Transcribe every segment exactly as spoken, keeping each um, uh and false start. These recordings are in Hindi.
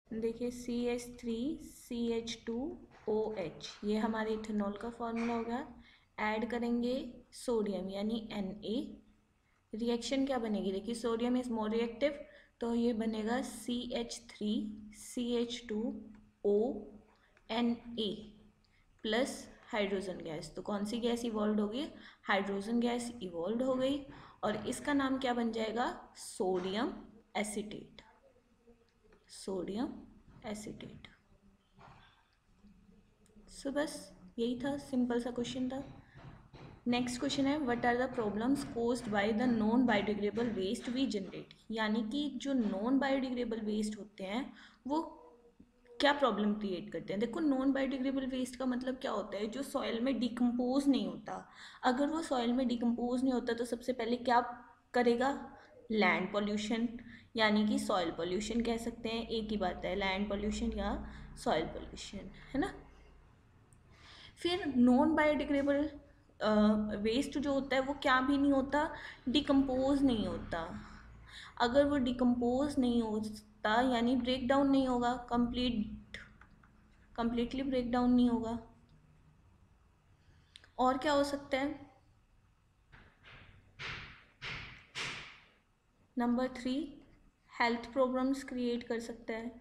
देखिए C H three C H two O H, ये हमारे इथेनॉल का फॉर्मूला होगा। ऐड करेंगे सोडियम यानी एन ए, रिएक्शन क्या बनेगी, देखिए सोडियम इज मोर रिएक्टिव, तो ये बनेगा C H three C H two O N A plus hydrogen gas. तो कौन सी गैस इवॉल्व होगी, हाइड्रोजन गैस इवॉल्व हो गई, और इसका नाम क्या बन जाएगा, sodium acetate, sodium acetate. So बस यही था, सिंपल सा क्वेश्चन था। नेक्स्ट क्वेश्चन है, what are the problems caused by the non biodegradable waste we generate, यानी कि जो नॉन बायोडिग्रेडेबल वेस्ट होते हैं वो क्या प्रॉब्लम क्रिएट करते हैं। देखो नॉन बायोडिग्रेडेबल वेस्ट का मतलब क्या होता है, जो सॉइल में डिकम्पोज नहीं होता। अगर वो सॉइल में डिकम्पोज नहीं होता तो सबसे पहले क्या करेगा, लैंड पॉल्यूशन, यानी कि सॉइल पॉल्यूशन कह सकते हैं, एक ही बात है, लैंड पॉल्यूशन या सॉइल पॉल्यूशन, है ना। फिर नॉन बायोडिग्रेडेबल वेस्ट जो होता है वो क्या भी नहीं होता, डिकम्पोज नहीं होता। अगर वो डिकम्पोज नहीं होता यानी ब्रेक डाउन नहीं होगा, कंप्लीट कंप्लीटली ब्रेक डाउन नहीं होगा। और क्या हो सकता है, number three, health problems create कर सकता है।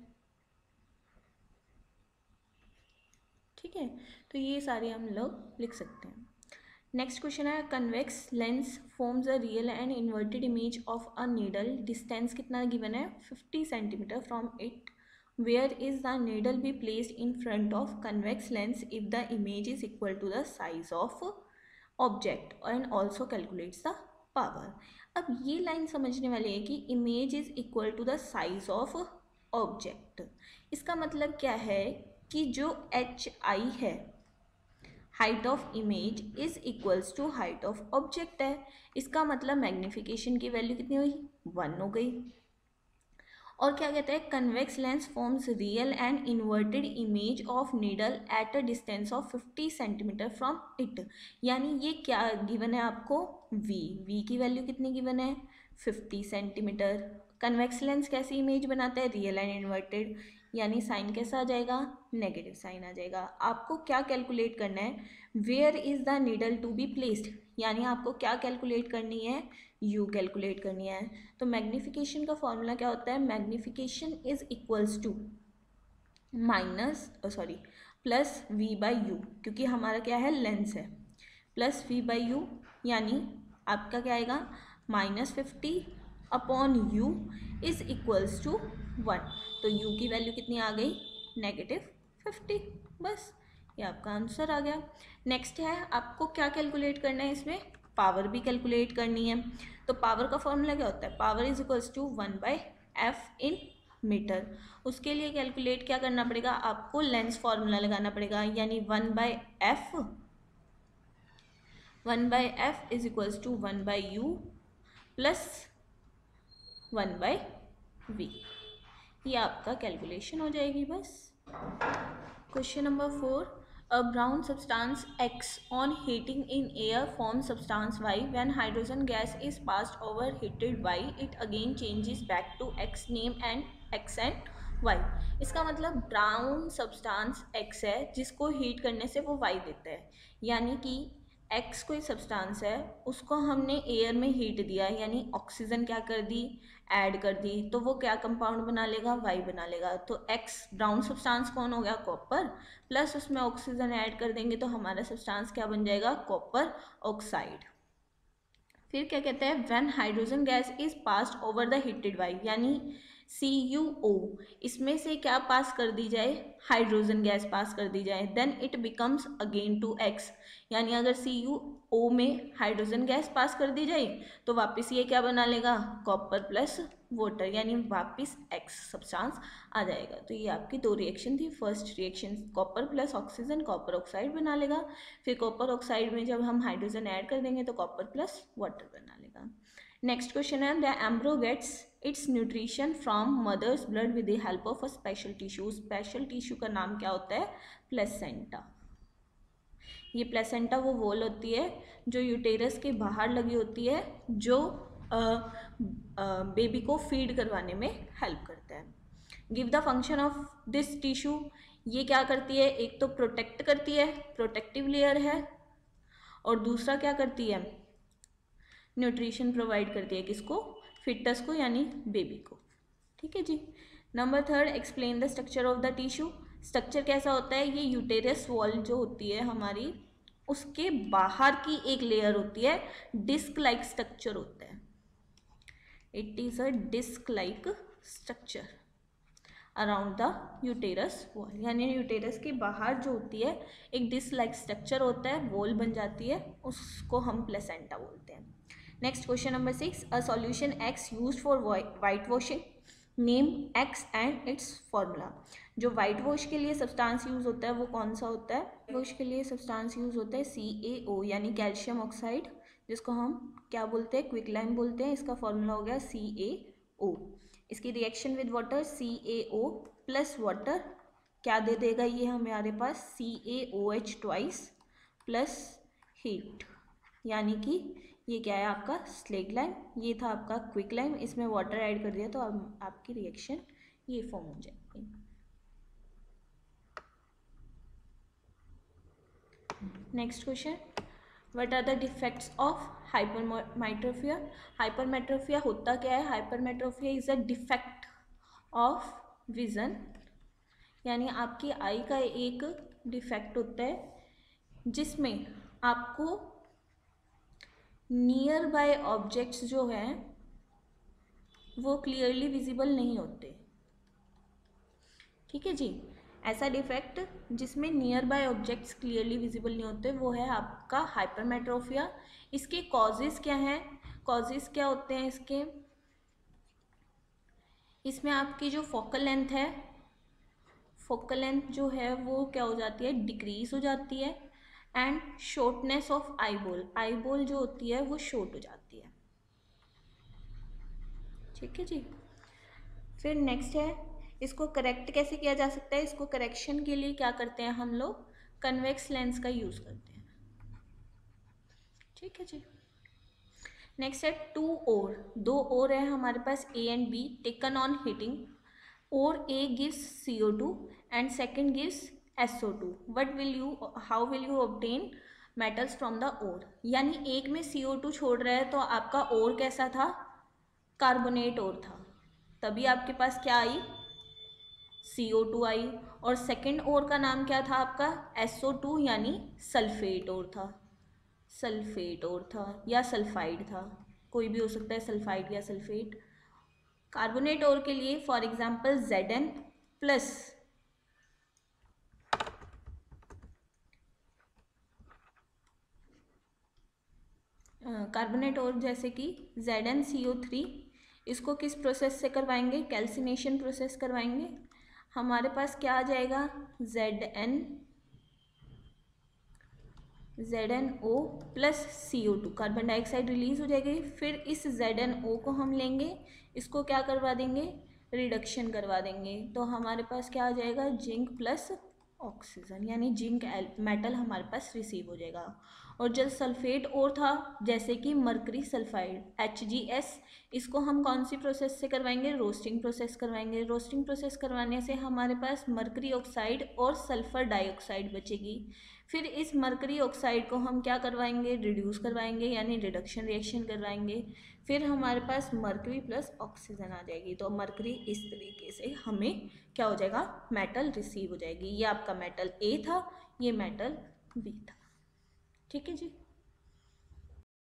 ठीक है, तो ये सारे हम लोग लिख सकते हैं। नेक्स्ट क्वेश्चन है, convex lens forms a real and inverted image of a needle, distance कितना गिवन है, fifty centimetre from it, where is the needle be placed in front of convex lens if the image is equal to the size of object and also calculates the power. अब ये लाइन समझने वाली है कि image is equal to the size of object. इसका मतलब क्या है कि जो एच आई है, height of image is equals to height of object है। इसका मतलब मैग्निफिकेशन की वैल्यू कितनी हुई, वन हो गई। और क्या कहता है, convex lens forms real and inverted image of needle at a distance of fifty centimetre from it, यानी ये क्या गिवन है आपको, v v की वैल्यू कितनी गिवन है, फिफ्टी सेंटीमीटर। कन्वेक्स लेंस कैसी इमेज बनाता है, रियल एंड इन्वर्टेड, यानी साइन कैसा आ जाएगा, नेगेटिव साइन आ जाएगा। आपको क्या कैलकुलेट करना है, where is the needle to be placed, यानी आपको क्या कैलकुलेट करनी है, u कैलकुलेट करनी है। तो मैग्निफिकेशन का फॉर्मूला क्या होता है, magnification is equals to minus sorry plus v by u, क्योंकि हमारा क्या है, लेंस है, प्लस वी बाई यू, यानी आपका क्या आएगा, minus fifty upon u is equals to one. तो u की वैल्यू कितनी आ गई, नेगेटिव फिफ्टी। बस ये आपका आंसर आ गया। नेक्स्ट है, आपको क्या कैलकुलेट करना है, इसमें पावर भी कैलकुलेट करनी है। तो पावर का फॉर्मूला क्या होता है, power is equals to one by f in metre. उसके लिए कैलकुलेट क्या करना पड़ेगा, आपको लेंस फॉर्मूला लगाना पड़ेगा, यानी one by f one by f is equals to one by u plus one by v, ये आपका कैलकुलेशन हो जाएगी बस। Question number four, a brown substance X on heating in air forms substance Y. When hydrogen gas is passed over heated Y, it again changes back to X name and X and Y. इसका मतलब ब्राउन सब्सटेंस X है जिसको हीट करने से वो Y देता है, यानी कि X कोई सब्सटेंस है उसको हमने एयर में हीट दिया, यानी ऑक्सीजन क्या कर दी, ऐड कर दी, तो वो क्या कंपाउंड बना लेगा, वाई बना लेगा। तो X ब्राउन सब्सटेंस कौन हो गया, कॉपर, प्लस उसमें ऑक्सीजन ऐड कर देंगे तो हमारा सब्सटेंस क्या बन जाएगा, कॉपर ऑक्साइड। फिर क्या कहते हैं, when hydrogen gas is passed over the heated Y, यानी सी यू ओ, इसमें से क्या पास कर दी जाए, हाइड्रोजन गैस पास कर दी जाए, then it becomes again to X, यानी अगर सी यू ओ में हाइड्रोजन गैस पास कर दी जाए तो वापस ये क्या बना लेगा, कॉपर प्लस वाटर, यानी वापस एक्स सब्सटेंस आ जाएगा। तो ये आपकी दो रिएक्शन थी। First reaction copper plus oxygen copper oxide बना लेगा, फिर कॉपर ऑक्साइड में जब हम हाइड्रोजन ऐड कर देंगे तो कॉपर प्लस वाटर बना लेगा। नेक्स्ट क्वेश्चन है, the embryo gets its nutrition from mother's blood with the help of a special tissue. Special tissue का नाम क्या होता है, प्लेसेंटा। ये प्लेसेंटा वो वॉल होती है जो यूटेरस के बाहर लगी होती है, जो बेबी को फीड करवाने में हेल्प करता है। Give the function of this tissue, ये क्या करती है, एक तो प्रोटेक्ट करती है, प्रोटेक्टिव लेयर है, और दूसरा क्या करती है, न्यूट्रिशन प्रोवाइड करती है, किसको, फिटस को यानी बेबी को। ठीक है जी। Number third, explain the structure of the tissue. Structure कैसा होता है, ये यूटेरस वॉल जो होती है हमारी, उसके बाहर की एक लेयर होती है, डिस्क लाइक स्ट्रक्चर होता है, it is a disc like structure around the uterus wall, यानी यूटेरस के बाहर जो होती है एक डिस्क लाइक स्ट्रक्चर होता है, वॉल बन जाती है, उसको हम प्लेसेंटा बोलते हैं। Next question number six, a solution X used for white washing, name X and its formula. जो वाइट वॉश के लिए सब्सटेंस यूज होता है वो कौन सा होता है, वाइट वॉश के लिए सब्सटेंस यूज होता है सी ए ओ यानी कैल्शियम ऑक्साइड, जिसको हम क्या बोलते हैं, क्विक लाइम बोलते हैं। इसका फॉर्मूला हो गया सी ए ओ। इसकी reaction with water C A O plus water क्या दे देगा ये हमारे पास, C A O H twice plus heat, यानी कि ये क्या है आपका स्लेग लाइम, ये था आपका क्विक लाइम, इसमें वाटर ऐड कर दिया तो अब आपकी रिएक्शन ये फॉर्म हो जाएगी। Next question, what are the defects of hypermetropia. Hypermetropia होता क्या है, hypermetropia is a defect of vision, यानी आपकी आई का एक डिफेक्ट होता है जिसमें आपको नियर बाय ऑब्जेक्ट्स जो हैं वो क्लियरली विजिबल नहीं होते। ठीक है जी, ऐसा डिफेक्ट जिसमें nearby objects clearly visible नहीं होते वो है आपका हाइपरमेट्रोपिया। इसके कॉजेज क्या हैं, कॉजेज क्या होते हैं इसके, इसमें आपकी जो फोकल लेंथ है, फोकल लेंथ जो है वो क्या हो जाती है, डिक्रीज हो जाती है, and shortness of eyeball, eyeball जो होती है वो शॉर्ट हो जाती है। ठीक है जी। फिर नेक्स्ट है, इसको करेक्ट कैसे किया जा सकता है, इसको करेक्शन के लिए क्या करते हैं हम लोग, कन्वेक्स लेंस का यूज करते हैं। ठीक है जी। नेक्स्ट है टू ओर, दो ओर है हमारे पास A and B taken on heating, और A gives C O two and second gives S O two, what will you how will you obtain metals from the ore. यानी एक में सी ओ टू छोड़ रहा है तो आपका ओर कैसा था, कार्बोनेट ओर था, तभी आपके पास क्या आई, सी ओ टू आई, और सेकेंड ओर का नाम क्या था आपका, एस ओ टू यानी सल्फेट ओर था, सल्फेट ओर था या सल्फाइड था, कोई भी हो सकता है, सल्फाइड या सल्फेट। कार्बोनेट ओर के लिए for example Z N plus carbonate ore जैसे कि Z N C O three, इसको किस प्रोसेस से करवाएंगे, कैल्सिनेशन प्रोसेस करवाएंगे। हमारे पास क्या आ जाएगा, Z N Z N O plus C O two, carbon dioxide release हो जाएगी। फिर इस जेड एन ओ को हम लेंगे, इसको क्या करवा देंगे, रिडक्शन करवा देंगे, तो हमारे पास क्या आ जाएगा, जिंक प्लस ऑक्सीजन, यानी जिंक मेटल हमारे पास रिसीव हो जाएगा। और जब सल्फेट और था जैसे कि mercury sulphide H G S, इसको हम कौन सी प्रोसेस से करवाएंगे, रोस्टिंग प्रोसेस करवाएंगे। रोस्टिंग प्रोसेस करवाने से हमारे पास मरकरी ऑक्साइड और सल्फर डाइऑक्साइड बचेगी। फिर इस मरकरी ऑक्साइड को हम क्या करवाएंगे, रिड्यूस करवाएंगे, यानी रिडक्शन रिएक्शन करवाएंगे। फिर हमारे पास मरकरी प्लस ऑक्सीजन आ जाएगी, तो मरकरी इस तरीके से हमें क्या हो जाएगा, मेटल रिसीव हो जाएगी। ये आपका मेटल ए था, ये मेटल बी था। ठीक है जी।